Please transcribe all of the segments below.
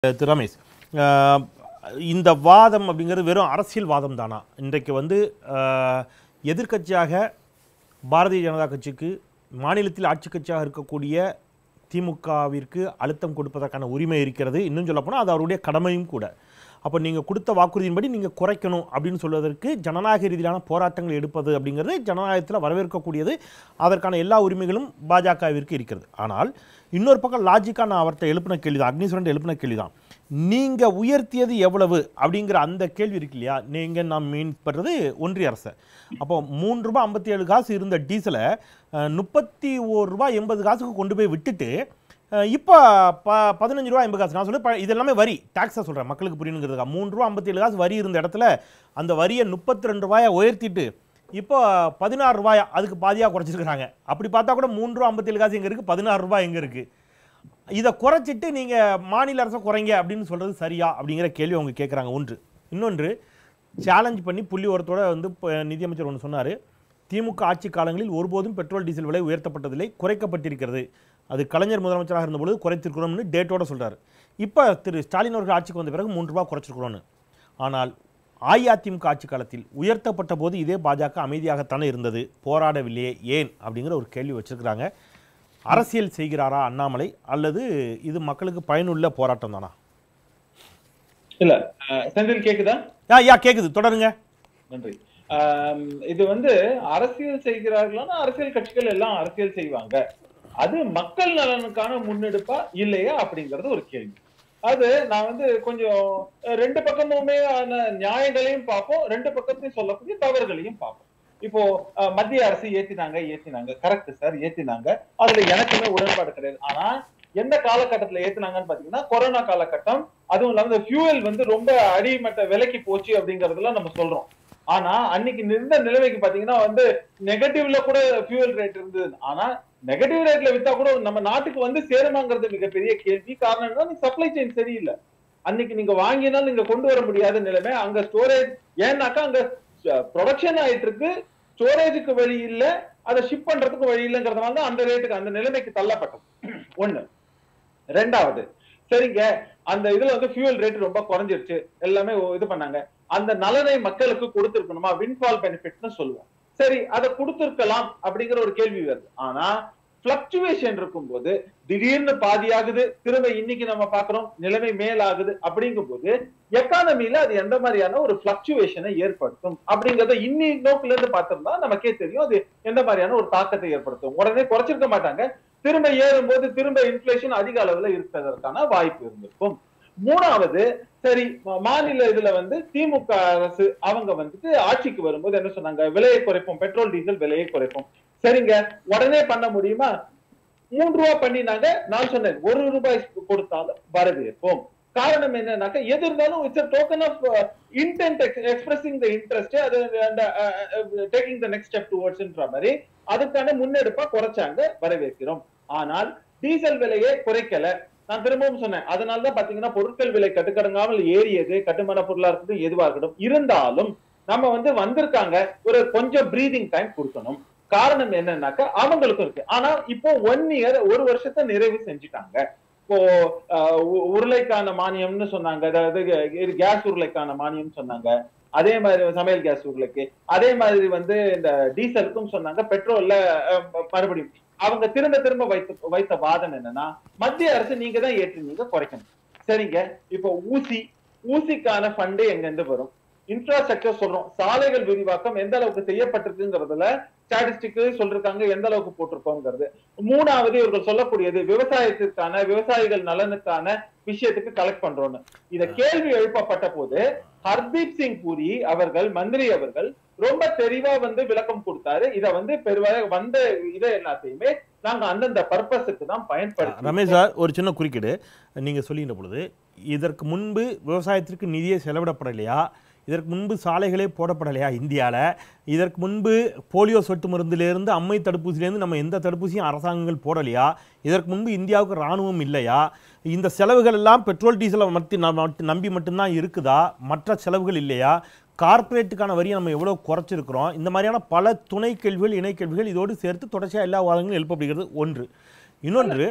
ரமேஷ், இந்த வாதம் அப்படிங்கிறது வெறும் அரசியல் வாதம் தானா? இன்றைக்கு எதிர்க்கட்சியாக பாரதிய ஜனதா கட்சிக்கு மாநிலத்தில் ஆட்சி கட்சியாக இருக்கக்கூடிய திமுகவிற்கு அழுத்தம் கொடுப்பதற்கான உரிமை இருக்கிறது. இன்னும் சொல்லப்போனால் அது அவருடைய கடமையும் கூட. அப்போ நீங்கள் கொடுத்த வாக்குறுதியின்படி நீங்கள் குறைக்கணும் அப்படின்னு சொல்வதற்கு ஜனநாயக ரீதியிலான போராட்டங்கள் எடுப்பது அப்படிங்கிறது ஜனநாயகத்தில் வரவேற்கக்கூடியது. அதற்கான எல்லா உரிமைகளும் பாஜகவிற்கு இருக்கிறது. ஆனால் இன்னொரு பக்கம் லாஜிக்காக நான் அவர்கிட்ட எழுப்பின கேள்வி தான், அக்னிஸ்வரன் எழுப்பின கேள்வி தான், நீங்கள் உயர்த்தியது எவ்வளவு அப்படிங்கிற அந்த கேள்வி இருக்கு இல்லையா? நீங்கள் நான் மீன் பண்ணுறது ஒன்றிய அரசு. அப்போ ₹3.57 இருந்த டீசலை ₹31.80 கொண்டு போய் விட்டுட்டு இப்போ ₹15.50. நான் சொல்ல இது எல்லாமே வரி, டாக்ஸாக சொல்கிறேன் மக்களுக்கு புரியணுங்கிறதுக்கா. ₹3.57 வரி இருந்த இடத்துல அந்த வரியை ₹32 உயர்த்திட்டு இப்போ ₹16 அதுக்கு பாதியாக குறைச்சிருக்கிறாங்க. அப்படி பார்த்தா கூட ₹3.57 எங்கே இருக்குது, ₹16 எங்கே இருக்குது? இதை குறைச்சிட்டு நீங்கள் மாநில அரசை குறைங்க அப்படின்னு சொல்கிறது சரியா அப்படிங்கிற கேள்வி அவங்க கேட்குறாங்க. ஒன்று. இன்னொன்று, சேலஞ்ச் பண்ணி புள்ளி ஓரத்தோட நிதியமைச்சர் ஒன்று சொன்னார். திமுக ஆட்சி காலங்களில் ஒருபோதும் பெட்ரோல் டீசல் விலை உயர்த்தப்பட்டதில்லை, குறைக்கப்பட்டிருக்கிறது. அது கலைஞர் முதலமைச்சராக இருந்தபொழுது குறைத்திருக்கிறோம்னு டேட்டோட சொல்கிறார். இப்போ திரு ஸ்டாலின் அவர்கள் ஆட்சிக்கு வந்த பிறகு ₹3 குறைச்சிருக்கிறோன்னு. ஆனால் அஇஅதிமுக ஆட்சி காலத்தில் உயர்த்தப்பட்ட போது இதே பாஜக அமைதியாகத்தானே இருந்தது, போராடவில்லையே, ஏன் அப்படிங்கிற ஒரு கேள்வி வச்சிருக்கிறாங்க. அரசியல் செய்கிறாரா அண்ணாமலை, அல்லது இது மக்களுக்கு பயனுள்ள போராட்டம் தானா? இல்ல செந்தில் கேக்குதா? கேக்குது, தொடருங்க. நன்றி. இது அரசியல் செய்கிறார்களானா அரசியல் கட்சிகள் எல்லாம் அரசியல் செய்வாங்க. அது மக்கள் நலனுக்கான முன்னெடுப்பா இல்லையா அப்படிங்கறது ஒரு கேள்வி. அது நான் கொஞ்சம் ரெண்டு பக்கமுமே நியாயங்களையும் பார்ப்போம், ரெண்டு பக்கத்தையும் சொல்லக்கூடிய தவறுகளையும் பார்ப்போம். இப்போ மத்திய அரசு ஏத்தினாங்க கரெக்ட் சார், ஏத்தினாங்க. அதுல எனக்குமே உடன்பாடு கிடையாது. ஆனா எந்த காலகட்டத்துல ஏத்தினாங்கன்னு பாத்தீங்கன்னா கொரோனா காலகட்டம். அதுவும் இல்லாம இந்த ஃபியூவல் ரொம்ப அடிமட்ட விலைக்கு போச்சு அப்படிங்கறதுல நம்ம சொல்றோம். ஆனா அன்னைக்கு இருந்த நிலைமைக்கு பாத்தீங்கன்னா நெகட்டிவ்ல கூட ஃபியூவல் ரேட் இருந்தது. ஆனா நெகட்டிவ் ரேட்ல வித்தா கூட நம்ம நாட்டுக்கு சேருமாங்கிறது மிகப்பெரிய கேள்வி. காரணம் என்ன, சப்ளை செயின் சரியில்லை. அன்னைக்கு நீங்க வாங்கினாலும் நீங்க கொண்டு வர முடியாத நிலைமை. அங்க ஸ்டோரேஜ், ஏன்னாக்கா அங்க ப்ரொடக்ஷன் ஆயிட்டு இருக்கு, ஸ்டோரேஜுக்கு வழி இல்ல, அதை ஷிப் பண்றதுக்கு வழி இல்லைங்கிறதுனால தான் அந்த ரேட்டுக்கு அந்த நிலைமைக்கு தள்ளப்பட்டோம். ஒண்ணு. ரெண்டாவது, சரிங்க அந்த இதுல ஃபியூவல் ரேட் ரொம்ப குறைஞ்சிருச்சு, எல்லாமே இது பண்ணாங்க. அந்த நலனை மக்களுக்கு கொடுத்திருக்கணுமா, வின்ஃபால் பெனிஃபிட்னு சொல்லுவோம். சரி, அதை கொடுத்திருக்கலாம் அப்படிங்கிற ஒரு கேள்வி வருது. ஆனா பிளக்சுவேஷன் இருக்கும்போது திடீர்னு பாதியாகுது, திரும்ப இன்னைக்கு நம்ம பாக்குறோம் நிலைமை மேலாகுது. அப்படிங்கும் போது எக்கானமில அது எந்த மாதிரியான ஒரு பிளக்சுவேஷனை ஏற்படுத்தும் அப்படிங்கறத இன்னி நோக்குல இருந்து பார்த்தோம்னா நமக்கே தெரியும் அது எந்த மாதிரியான ஒரு தாக்கத்தை ஏற்படுத்தும். உடனே குறைச்சிருக்க மாட்டாங்க, திரும்ப ஏறும்போது திரும்ப இன்ஃபிளேஷன் அதிக அளவுல இருக்கிறதற்கான வாய்ப்பு இருந்திருக்கும். மூணாவது, சரி மாநில இதுல திமுக அரசு அவங்க ஆட்சிக்கு வரும்போது என்ன சொன்னாங்க, விலையை குறைப்போம், பெட்ரோல் டீசல் விலையை குறைப்போம். சரிங்க, உடனே பண்ண முடியுமா? ₹3 பண்ணினாங்க. நான் சொன்னேன் ₹1 கொடுத்தாலும் வரவேற்போம். காரணம் என்னன்னாக்க எது இருந்தாலும் it's a token of intent expressing the interest, அது taking the next step towards ன்ற மாதிரி அதுக்கான முன்னெடுப்பா குறைச்சாங்க, வரவேற்கிறோம். ஆனால் டீசல் விலையை குறைக்கல. நான் திரும்பவும் சொன்னேன், அதனாலதான் பாத்தீங்கன்னா பொருட்கள் விலை கட்டுக்கடங்காமல் ஏறியது, கட்டுமான பொருளா இருக்கட்டும் எதுவா இருக்கட்டும். இருந்தாலும் நம்ம வந்திருக்காங்க, ஒரு கொஞ்சம் பிரீதிங் டைம் கொடுக்கணும். காரணம் என்னன்னாக்கா அவங்களுக்கும் இருக்கு. ஆனா இப்போ 1 இயர், ஒரு வருஷத்தை நிறைவு செஞ்சுட்டாங்க. இப்போ உருளைக்கான மானியம்னு சொன்னாங்க, அதாவது கேஸ் உருளைக்கான மானியம் சொன்னாங்க, அதே மாதிரி சமையல் கேஸ் உருளைக்கு, அதே மாதிரி இந்த டீசலுக்கும் சொன்னாங்க. பெட்ரோல்ல மறுபடியும் அவங்க திரும்ப திரும்ப வைத்த வாதம் என்னன்னா, மத்திய அரசு நீங்க தான் ஏற்றுனீங்க, குறைக்கணும். சரிங்க, இப்போ ஊசிக்கான ஃபண்டு எங்க இருந்து வரும்? இன்ஃப்ராஸ்ட்ரக்சர் சொல்றோம், சாலைகள் விரிவாக்கம் எந்த அளவுக்கு செய்யப்பட்டிருக்குங்கிறதுல ஸ்டாட்டிஸ்டிக் சொல்றாங்க, எந்த அளவுக்கு போட்டிருக்கோங்கிறது. மூணாவது, இவர்கள் சொல்லக்கூடியது விவசாயத்திற்கான, விவசாயிகள் நலனுக்கான விஷயத்துக்கு கலெக்ட் பண்றோம்னு. இத கேள்வி எழுப்பப்பட்ட போது ஹர்தீப் சிங் பூரி அவர்கள், மந்திரி அவர்கள் ரொம்ப தெளிவா விளக்கம் கொடுத்தாரு. இத பெருவாக இதை எல்லாத்தையுமே நாங்க அந்தந்த பர்பஸுக்கு தான் பயன்படுத்தி. ரமேஷ் சார், ஒரு சின்ன குறுக்கீடு. நீங்க சொல்லின பொழுது இதற்கு முன்பு விவசாயத்திற்கு நிதியை செலவிடப்படலையா, இதற்கு முன்பு சாலைகளே போடப்படலையா இந்தியாவில், இதற்கு முன்பு போலியோ சொட்டு மருந்திலிருந்து அம்மை தடுப்பூசியிலேருந்து நம்ம எந்த தடுப்பூசியும் அரசாங்கங்கள் போடலையா, இதற்கு முன்பு இந்தியாவுக்கு இராணுவம் இல்லையா, இந்த செலவுகள் எல்லாம் பெட்ரோல் டீசலை நம்பி மட்டும்தான் இருக்குதா, மற்ற செலவுகள் இல்லையா, கார்ப்பரேட்டுக்கான வரியை நம்ம எவ்வளோ குறைச்சிருக்கிறோம், இந்த மாதிரியான பல துணை கேள்விகள், இணை கேள்விகள் இதோடு சேர்த்து தொடர்ச்சியாக எல்லா வாதங்களும் எழுப்பப்படுகிறது. ஒன்று. இன்னொன்று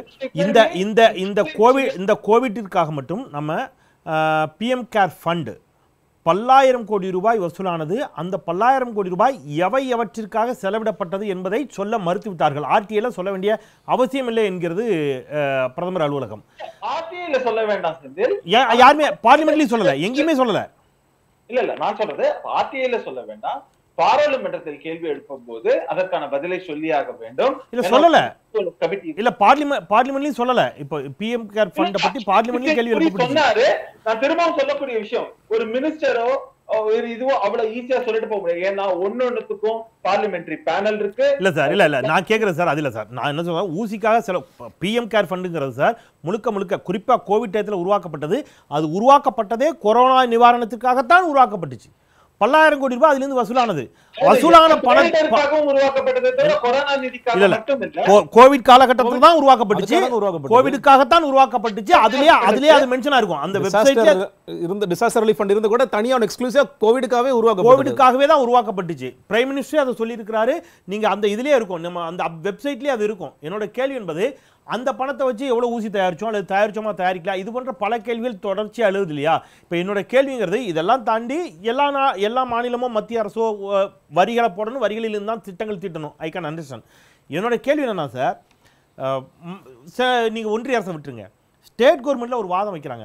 இந்த கோவிட்டிற்காக மட்டும் நம்ம பிஎம் கேர் ஃபண்ட் பல்லாயிரம் கோடி ரூபாய் வசூலானது. அந்த பல்லாயிரம் கோடி ரூபாய் எவற்றிற்காக செலவிடப்பட்டது என்பதை சொல்ல மறுத்துவிட்டார்கள். ஆர்டிஐல சொல்ல வேண்டிய அவசியம் இல்லை என்கிறது பிரதமர் அலுவலகம். ஆர்டிஐல சொல்ல வேண்டாம் செந்தில். யாருமே பார்லிமெண்ட்லயும் சொல்லல, எங்கேயுமே சொல்லல. இல்ல நான் சொல்றது ஆர்டிஐல சொல்ல வேண்டாம். பாராளுமன்றத்தில் கேள்வி எழுப்பும் போது அதற்கான பதிலை சொல்லியாக வேண்டும். இல்ல சொல்லல, இல்ல பார்லிமெண்ட்லயும் சொல்லல. இப்ப பிஎம் கேர் ஃபண்ட் பத்தி பார்லிமெண்ட்லயும் கேள்வி எழுப்ப சொன்னாரு. நான் திரும்பவும் சொல்லக்கூடிய விஷயம், ஒரு மினிஸ்டரோ இதுவோ அவ்வளவு ஈஸியா சொல்லிட்டு போக முடியாது. ஏன்னா ஒன்னொன்னுக்கும் பார்லிமெண்டரி பேனல் இருக்கு. இல்ல சார், இல்ல நான் கேக்குறேன் சார், அது இல்ல சார். நான் என்ன சொல்றேன், ஊசிக்காக பிஎம் கேர் ஃபண்டுங்கிறது சார் முழுக்க குறிப்பா கோவிட் டயத்துல உருவாக்கப்பட்டது. அது உருவாக்கப்பட்டதே கொரோனா நிவாரணத்துக்காகத்தான் உருவாக்கப்பட்டுச்சு. பல்லாயிரம் கோடி ரூபாய் அதிலிருந்து வசூலானது. வசூலான பணம் கோவிட் காலகட்டத்தில் தான் உருவாக்கப்பட்டுச்சு. கோவிடுக்காகத்தான் உருவாக்கப்பட்டுச்சு. அதுலயே அது மென்ஷனா இருக்கும். அந்த வெப்சைட்ல இருந்த டிசாஸ்டர் ரிலீஃப் ஃபண்ட் இருந்து கூட தனியா எக்ஸ்க்ளூசிவா கோவிடுக்காகவே தான் உருவாக்கப்பட்டுச்சு. பிரைம் மினிஸ்டர் அதை சொல்லி இருக்கிறாரு. நீங்க அந்த இதுலயே இருக்கும், நம்ம அந்த வெப்சைட்லயே அது இருக்கும். என்னோட கேள்வி என்பது, அந்த பணத்தை வச்சு எவ்வளவு ஊசி தயாரிச்சோம் அல்லது தயாரிச்சோமா தயாரிக்கலாம், இது போன்ற பல கேள்விகள் தொடர்ச்சியா எழுது இல்லையா? இப்ப என்னோட கேள்விங்கிறது, இதெல்லாம் தாண்டி எல்லா மாநிலமும் மத்திய அரசோ வரிகளை போடணும், வரிகளிலிருந்து தான் திட்டங்கள் தீட்டணும். I can understand. என்னோட கேள்வி என்னன்னா சார், நீங்க ஒன்றிய அரசை விட்டுருங்க, ஸ்டேட் கவர்மெண்ட்ல ஒரு வாதம் வைக்கிறாங்க.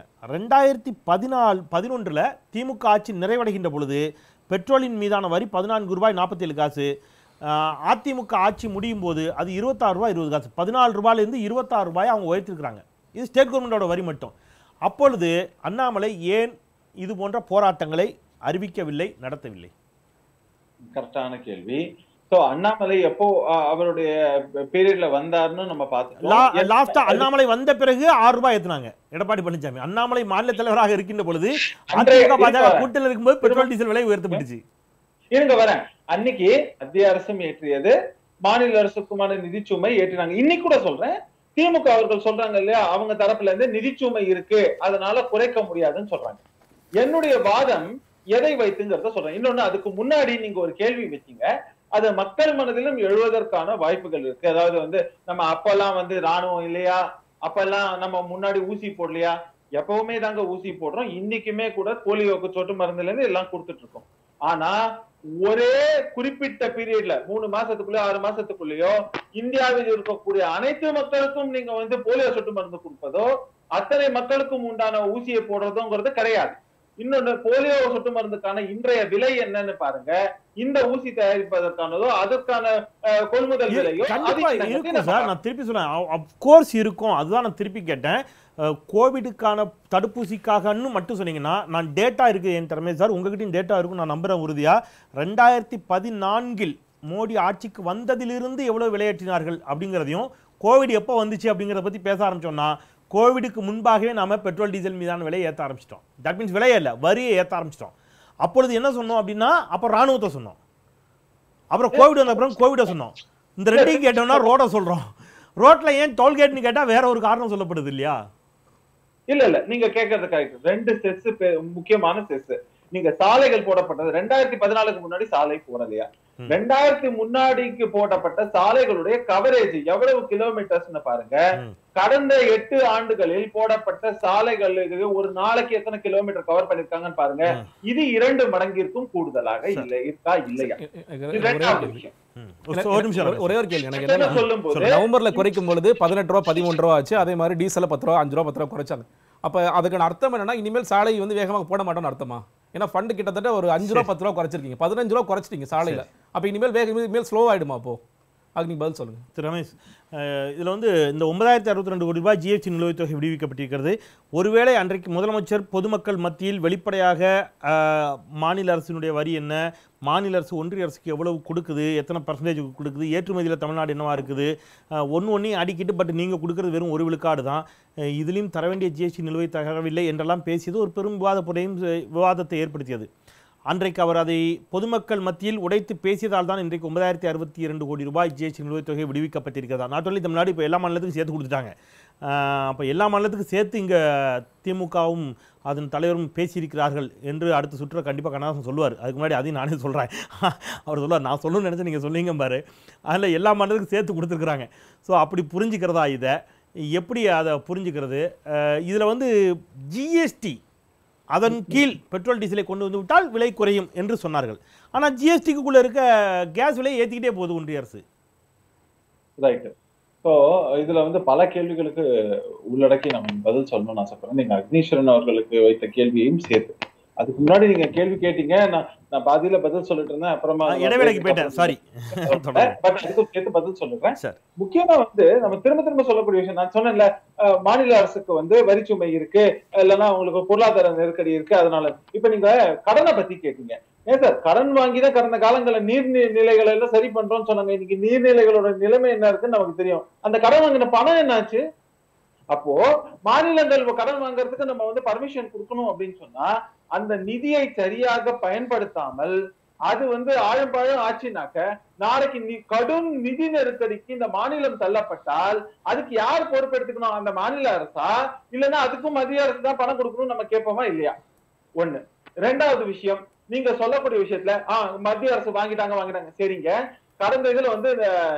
2011 திமுக ஆட்சி நிறைவடைகின்ற பொழுது பெட்ரோலின் மீதான வரி 14 ரூபாய் 47 காசு. அதிமுக ஆட்சி முடியும் போது அது 26 ரூபாய் 20 காசு. 14 ரூபாயிலிருந்து 26 ரூபாய் அவங்க உயர்த்திருக்கிறாங்க. இது ஸ்டேட் கவர்மெண்டோட வரி மட்டும். அப்பொழுது அண்ணாமலை ஏன் இது போன்ற போராட்டங்களை அறிவிக்கவில்லை, நடத்தவில்லை? கரெக்டான கேள்வி. சோ அண்ணாமலை எப்போ அவருடைய பீரியட்ல வந்தாருன்னு நம்ம பார்த்தோம். லாஸ்டா அண்ணாமலை வந்த பிறகு 6 ரூபாய் ஏத்துனாங்க எடப்பாடி பழனிசாமி. அண்ணாமலை மாநில தலைவராக இருக்கின்ற பொழுது அதிமுக பாஜக கூட்டணியில் இருக்கும்போது பெட்ரோல் டீசல் விலை உயர்த்தப்பட்டுச்சு. இருங்க வரேன். அன்னைக்கு மத்திய அரசும் ஏற்றியது, மாநில அரசுக்குமான நிதிச்சுமை ஏற்றினாங்க. இன்னைக்கு கூட சொல்றேன், திமுக அவர்கள் சொல்றாங்க இல்லையா, அவங்க தரப்புல இருந்து நிதிச்சுமை இருக்கு, அதனால குறைக்க முடியாதுன்னு சொல்றாங்க. என்னுடைய வாதம் எதை வைத்துங்கிறத சொல்றேன். இன்னொன்னு, அதுக்கு முன்னாடி நீங்க ஒரு கேள்வி வச்சீங்க, அது மக்கள் மனதிலும் எழுவதற்கான வாய்ப்புகள் இருக்கு. அதாவது நம்ம அப்பெல்லாம் ராணுவம் இல்லையா, அப்பெல்லாம் நம்ம முன்னாடி ஊசி போடலையா? எப்பவுமே தாங்க ஊசி போடுறோம். இன்னைக்குமே கூட போலியோக்கு சொட்டு மருந்துல இருந்து எல்லாம் கொடுத்துட்டு இருக்கோம். ஆனா ஒரே குறிப்பிட்ட பீரியட்ல 3 மாசத்துக்குள்ளயோ 6 மாசத்துக்குள்ளயோ இந்தியாவில் இருக்கக்கூடிய அனைத்து மக்களுக்கும் நீங்க போலியோ சொட்டு மருந்து கொடுப்பதோ, அத்தனை மக்களுக்கும் உண்டான ஊசியை போடுறதோங்கிறது கிடையாது. இன்னொன்னு, போலியோ சொட்டு மருந்துக்கான இன்றைய விலை என்னன்னு பாருங்க. இந்த ஊசி தயாரிப்பதற்கானதோ அதற்கான கொள்முதல் விலையோ இருக்கும் சார். நான் திருப்பி சொல்றேன், அப்கோர்ஸ் இருக்கும். அதுதான் நான் திருப்பி கேட்டேன். கோவிடுக்கான தடுப்பூசிக்காகன்னு மட்டும் சொன்னீங்கன்னா, நான் டேட்டா இருக்கு என் திறமை சார், உங்ககிட்ட டேட்டா இருக்கும், நான் நம்புறேன் உறுதியா. 2014 மோடி ஆட்சிக்கு வந்ததிலிருந்து எவ்வளவு விலையேற்றினார்கள் அப்படிங்கிறதையும், கோவிட் எப்போ வந்துச்சு அப்படிங்கிறத பத்தி பேச ஆரம்பிச்சோம்னா, கோவிடுக்கு முன்பாகவே நாம பெட்ரோல் டீசல் மீதான விலையை ஏற்ற ஆரம்பிச்சிட்டோம். தட் மீன்ஸ் விலையே இல்லை, வரியை ஏற்ற ஆரம்பிச்சிட்டோம். அப்பொழுது என்ன சொன்னோம் அப்படின்னா, அப்போ ராணுவத்தை சொன்னோம், அப்புறம் கோவிட் வந்த அப்புறம் கோவிடை சொன்னோம். இந்த ரெண்டையும் கேட்டோம்னா ரோட சொல்றோம். ரோட்ல ஏன் டோல்கேட்னு கேட்டா வேற ஒரு காரணம் சொல்லப்படுது இல்லையா? இல்ல நீங்க கேட்கறது கரெக்ட். 2 செஸ் முக்கியமான செஸ். நீங்க சாலைகள் போடப்பட்டது 2014க்கு முன்னாடி சாலை போடலையா? 2000 முன்னாடிக்கு போடப்பட்ட சாலைகளுடைய கவரேஜ் எவ்வளவு கிலோமீட்டர்ஸ்னு பாருங்க. கடந்த 8 ஆண்டுகளில் போடப்பட்ட சாலைகளுக்கு ஒரு நாளைக்கு எத்தனை கிலோமீட்டர் கவர் பண்ணிருக்காங்கன்னு பாருங்க. இது 2 மடங்கிற்கும் கூடுதலாக இருக்கா இல்லையா? ஒரே ஒரு கேள்வி எனக்கு என்ன, நவம்பர்ல குறைக்கும் பொழுது 18 ரூபா 13 ரூபா ஆச்சு. அதே மாதிரி டீசல் 10 ரூபா 5 ரூபா 10 ரூபா குறைச்சாங்க. அப்ப அதுக்கான அர்த்தம் என்னன்னா, இனிமேல் சாலை வேகமாக போட மாட்டோம்னு அர்த்தமா? ஏன்னா ஃபண்ட் கிட்டத்தட்ட ஒரு 5 ரூபா 10 ரூபா குறைச்சிருக்கீங்க, 15 ரூபா குறைச்சிட்டீங்க சாலையில. அப்ப இனிமேல் ஸ்லோ ஆயிடுமா? அப்போ அதுக்கு நீங்க பதில் சொல்லுங்க திரு ரமேஷ். இதுல இந்த 9,062 கோடி ரூபாய் ஜிஎஸ்டி நிலுவைத் தொகை விடுவிக்கப்பட்டிருக்கிறது. ஒருவேளை அன்றைக்கு முதலமைச்சர் பொதுமக்கள் மத்தியில் வெளிப்படையாக மாநில அரசினுடைய வரி என்ன, மாநில அரசு ஒன்றிய அரசுக்கு எவ்வளவு கொடுக்குது, எத்தனை பர்சன்டேஜ் கொடுக்குது, ஏற்றுமதியில் தமிழ்நாடு என்னவா இருக்குது, ஒன்றையும் அடிக்கிட்டு, பட் நீங்கள் கொடுக்குறது வெறும் 1 விழுக்காடு தான், இதுலேயும் தர வேண்டிய ஜிஎஸ்டி நிலுவை தரவில்லை என்றெல்லாம் பேசியது ஒரு பெரும் விவாதத்தை ஏற்படுத்தியது. அன்றைக்கு அவர் அதை பொதுமக்கள் மத்தியில் உடைத்து பேசியதால் தான் இன்றைக்கு 9,062 கோடி ரூபாய் ஜிஎஸ்டி நிலுவைத் தொகை விடுவிக்கப்பட்டிருக்கிறதா. நாட் ஒன்லி தமிழ்நாடு, இப்போ எல்லா மாநிலத்துக்கும் சேர்த்து கொடுத்துட்டாங்க. அப்போ எல்லா மாநிலத்துக்கும் சேர்த்து இங்கே திமுகவும் அதன் தலைவரும் பேசியிருக்கிறார்கள் என்று அடுத்த சுற்ற கண்டிப்பாக கண்ணதாசன் சொல்லுவார். அதுக்கு முன்னாடி அதையும் நானே சொல்கிறேன். அவர் சொல்லுவார், நான் சொல்லணும்னு நினச்சி நீங்கள் சொல்லிங்க பாரு, அதில் எல்லா மாநிலத்துக்கும் சேர்த்து கொடுத்துருக்குறாங்க. ஸோ அப்படி புரிஞ்சுக்கிறதா இதை எப்படி அதை புரிஞ்சுக்கிறது? இதில் வந்து ஜிஎஸ்டி அதன் கீழ் பெட்ரோல் டீசலை கொண்டு வந்து விட்டால் விலை குறையும் என்று சொன்னார்கள். ஆனால் ஜிஎஸ்டிக்குள்ளே இருக்க கேஸ் விலையை ஏற்றிக்கிட்டே போகுது ஒன்றிய அரசு. ரைட்டு. ஸோ இதுல வந்து பல கேள்விகளுக்கு உள்ளடக்கி நம்ம பதில் சொல்லணும்னு ஆசைப்படுறேன். நீங்க அக்னீஸ்வரன் அவர்களுக்கு வைத்த கேள்வியையும் சேர்த்து. அதுக்கு முன்னாடி நீங்க கேள்வி கேட்டீங்க, நான் பாதியில பதில் சொல்லிட்டு இருந்தேன், அப்புறமா இடைவேளைக்கு போயிட்டேன், சாரி. பட் அதுக்கும் சேர்த்து பதில் சொல்லுறேன். முக்கியமா வந்து நம்ம திரும்ப சொல்லக்கூடிய விஷயம், நான் சொன்னேன்ல, மாநில அரசுக்கு வந்து வரிச்சுமை இருக்கு, இல்லைன்னா அவங்களுக்கு பொருளாதார நெருக்கடி இருக்கு, அதனால. இப்ப நீங்க கடனை பத்தி கேட்டீங்க. ஏன் சார், கடன் வாங்கிதான் கடந்த காலங்களில் நீர்நிலைகளை எல்லாம் சரி பண்றோம்னு சொன்னாங்க. இன்னைக்கு நீர்நிலைகளோட நிலைமை என்ன இருக்குன்னு நமக்கு தெரியும். அந்த கடன் வாங்கின பணம் என்னாச்சு? அப்போ மாநிலங்கள் கடன் வாங்குறதுக்கு நம்ம வந்து பர்மிஷன் கொடுக்கணும் அப்படின்னு சொன்னா அந்த நிதியை சரியாக பயன்படுத்தாமல் அது வந்து ஆழம்பாழம் ஆச்சுனாக்க நாளைக்கு கடும் நிதி நெருக்கடிக்கு இந்த மாநிலம் தள்ளப்பட்டால் அதுக்கு யார் பொறுப்பெடுத்துக்கணும்? அந்த மாநில அரசா, இல்லைன்னா அதுக்கும் மத்திய அரசு தான் பணம் கொடுக்கணும் நம்ம கேட்போமா இல்லையா? ஒண்ணு. ரெண்டாவது விஷயம், நீங்க சொல்லக்கூடிய விஷயத்துல மத்திய அரசு வாங்கிட்டாங்க சரிங்க. கடந்த இதுல வந்து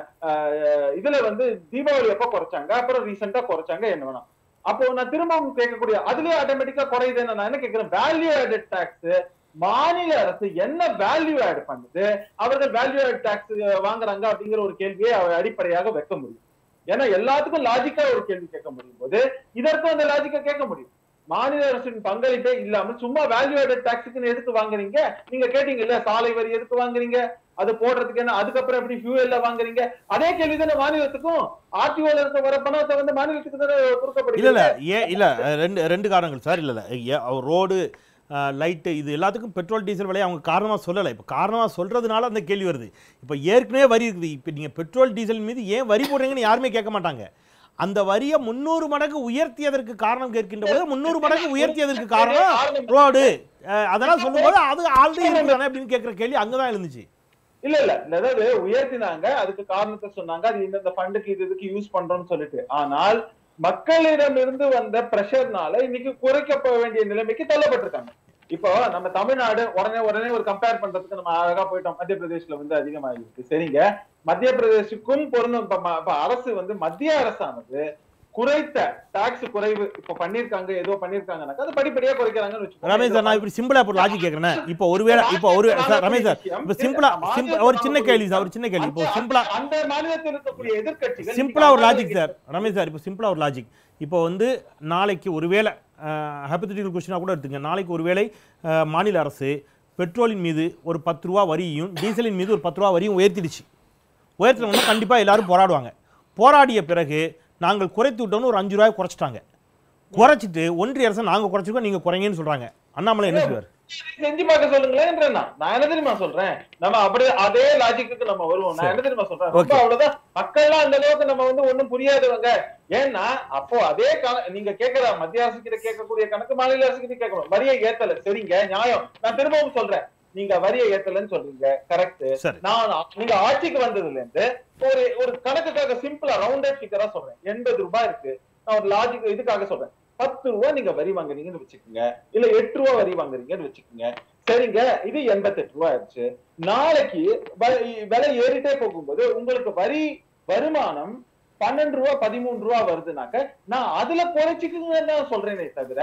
இதுல வந்து தீபாவளி அப்ப குறைச்சாங்க, அப்புறம் ரீசெண்டா குறைச்சாங்க, என்ன வேணா. அப்போ நான் திரும்பவும் கேட்கக்கூடிய அதுலயே ஆட்டோமேட்டிக்கா குறையுது. நான் என்ன கேட்கிறேன், வேல்யூ ஆடட் டாக்ஸ் மாநில அரசு என்ன வேல்யூ ஆட் பண்ணுது, அவர்கள் வேல்யூ ஆட் டாக்ஸ் வாங்குறாங்க அப்படிங்கிற ஒரு கேள்வியை அடிப்படையாக வைக்க முடியும். ஏன்னா எல்லாத்துக்கும் லாஜிக்கா ஒரு கேள்வி கேட்க முடியும் போது இதற்கும் அந்த லாஜிக்கா கேட்க முடியும். மாநில அரசின் பங்களிப்பே இல்லாம சும்மா வேல்யூ ஆடட் டாக்ஸுக்குன்னு எதுக்கு வாங்குறீங்க? நீங்க கேட்டீங்க இல்ல, சாலை வரி எதுக்கு வாங்குறீங்க, அது போடுறதுக்கு என்ன, அதுக்கப்புறம் எப்படி ஃபியூயல்ல வாங்குறீங்க? அதே கேள்வி தானே மாநிலத்துக்கும். ஆர்டிஓல இருக்க வர பணத்தை வந்து மாநிலத்துக்கு தானே கொடுக்கப்படுது. இல்ல ரெண்டு காரணங்கள் சார். இல்ல ரோடு லைட்டு இது எல்லாத்துக்கும் பெட்ரோல் டீசல் விலையை அவங்க காரணமாக சொல்லலை. இப்போ காரணமாக சொல்றதுனால அந்த கேள்வி வருது. இப்போ ஏற்கனவே வரி இருக்குது. இப்போ நீங்கள் பெட்ரோல் டீசல் மீது ஏன் வரி போடுறீங்கன்னு யாருமே கேட்க மாட்டாங்க. அந்த வரியை 300 மடங்கு உயர்த்தியதற்கு காரணம் கேட்கின்ற போது 300 மடங்கு உயர்த்தியதற்கு காரணம் ரோடு, அதெல்லாம் சொல்லும்போது அது ஆல்ரெடி இருக்குதானே அப்படின்னு கேட்குற கேள்வி அங்கதான் எழுந்துச்சு. இல்ல அதாவது உயர்த்தினாங்க, அதுக்கு காரணத்தை சொன்னாங்க, அது இந்த ஃபண்டுக்கு இதுக்கு யூஸ் பண்றோம்னு சொல்லிட்டு. ஆனால் மக்களிடமிருந்து வந்த பிரஷர்னால இன்னைக்கு குறைக்க வேண்டிய நிலைமைக்கு தள்ளப்பட்டிருக்காங்க. இப்போ நம்ம தமிழ்நாடு உடனே ஒரு கம்பேர் பண்றதுக்கு நம்ம அழகா போயிட்டோம். மத்திய பிரதேஷ்ல வந்து அதிகமாகிருக்கு. சரிங்க, மத்திய பிரதேசுக்கும் பொருந்தும். அரசு வந்து மத்திய அரசானது குறைத்த டாக்ஸ் குறைவு இப்ப பண்ணிருக்காங்க, ஏதோ பண்ணிருக்காங்கன்னாக்கா அது படிப்படியா குறைக்கிறாங்கன்னு வச்சுக்கோங்க. ரமேஷ் சார், நான் இப்படி சிம்பிளா ஒரு லாஜிக் கேக்குறேன். இப்போ ஒருவேளை ரமேஷ் சார் இப்ப சிம்பிளா ஒரு சின்ன கேள்வி சார், இப்போ சிம்பிளா அந்த மாநிலத்தில் இருக்கக்கூடிய எதிர்க்கட்சிகள் சிம்பிளா ஒரு லாஜிக் சார். ரமேஷ் சார், இப்போ சிம்பிளா ஒரு லாஜிக். இப்போ வந்து நாளைக்கு ஒருவேளை ஹைப்போதெட்டிக்கல் கொஸ்டினா கூட எடுத்துங்க, நாளைக்கு ஒருவேளை மாநில அரசு பெட்ரோலின் மீது ஒரு 10 ரூபா வரியும் டீசலின் மீது ஒரு 10 ரூபா வரியும் உயர்த்திடுச்சு. உயர்த்தினோம்னா கண்டிப்பா எல்லாரும் போராடுவாங்க. போராடிய பிறகு நாங்கள் குறைத்து விட்டோம்னு ஒரு 5 ரூபாய் குறைச்சிட்டாங்க. குறைச்சிட்டு ஒன்றிய அரசு நாங்க குறைச்சிருக்கோம் நீங்க குறைங்கன்னு சொல்றாங்க. அண்ணாமலை என்ன சொல்வார்? செஞ்சு பார்க்க சொல்லுங்களேன். நான் என்ன தெரியுமா சொல்றேன், நம்ம அப்படியே அதே லாஜிக்கு நம்ம வருவோம். நான் என்ன தெரியுமா சொல்றேன், அவ்வளவுதான். மக்கள்லாம் அந்த அளவுக்கு நம்ம வந்து ஒண்ணும் புரியாதவங்க. ஏன்னா அப்போ அதே நீங்க கேட்கற மத்திய அரசு கிட்ட கேட்கக்கூடிய கணக்கு மாநில அரசு கிட்ட கேட்கணும். வரியை ஏத்தல, சரிங்க, நியாயம். நான் திரும்பவும் சொல்றேன், நீங்க வரியை ஏத்தலன்னு சொல்றீங்க, கரெக்ட். நான் நீங்க ஆட்சிக்கு வந்ததுல இருந்து ஒரு கணக்குக்காக சிம்பிளா ரவுண்டட் ஃபிகரா சொல்றேன், 80 ரூபாய் இருக்கு. நான் ஒரு லாஜிக் இதுக்காக சொல்றேன், 10 ரூபாய் நீங்க வரி வாங்குறீங்கன்னு வச்சுக்கோங்க, இல்ல 8 ரூபாய் வரி வாங்குறீங்கன்னு வச்சுக்கோங்க, சரிங்க, இது 88 ரூபாய் ஆயிடுச்சு. நாளைக்கு விலை ஏறிட்டே போகும்போது உங்களுக்கு வருமானம் 12 ரூபாய் 13 ரூபாய் வருதுனாக்க நான் அதுல குறைச்சிக்குன்னு சொல்றேனே தவிர.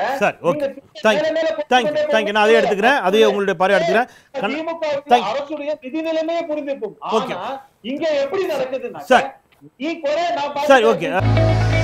நான் அதை எடுத்துக்கிறேன், அதையே உங்களுடைய பார்வை எடுத்துக்கிறேன். அரசுடைய நிதி நிலைமையை புரிஞ்சுக்கும். ஆனா இங்க எப்படி நடக்குதுன்னா, நீ குறை, நான் சரி, ஓகே.